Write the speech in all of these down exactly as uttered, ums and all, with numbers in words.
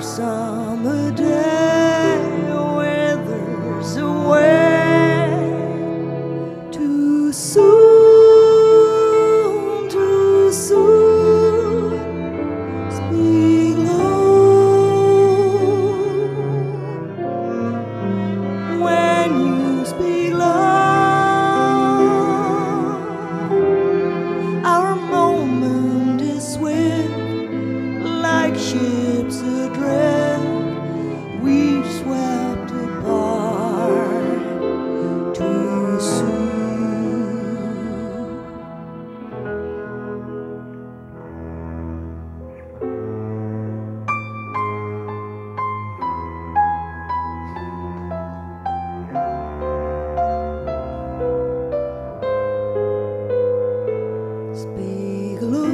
summer day withers away too soon, too soon. Speak low when you speak love. Our moment is swift, like ships adrift, we swept apart too soon. Speak low,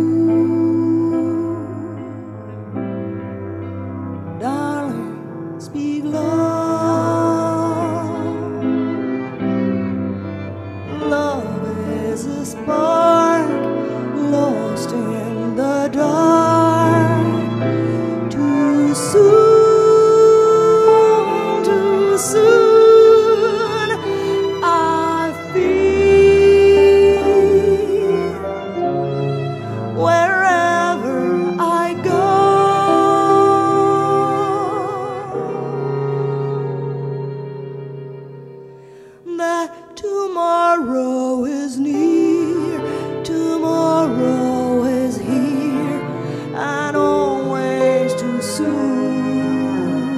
darling, speak love. Love is a spark lost in the dark. Too soon, too soon, I feel wherever I go that tomorrow is near, tomorrow is here, and always too soon.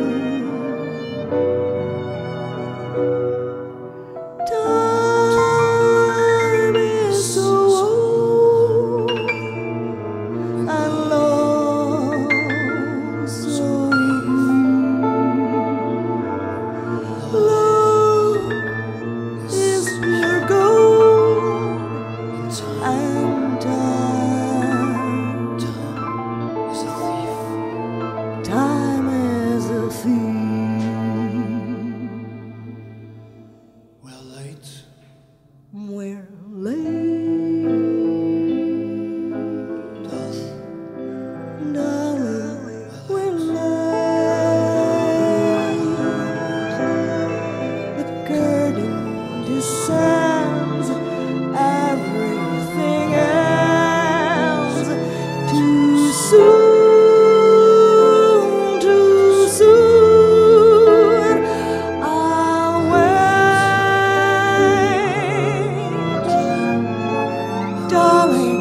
Time is so old and love so new. Love is pure gold and time, time is a thief. We're late. We're late, darling, we're late. The curtain descends, everything ends. Too soon, too soon, I'll wait, darling.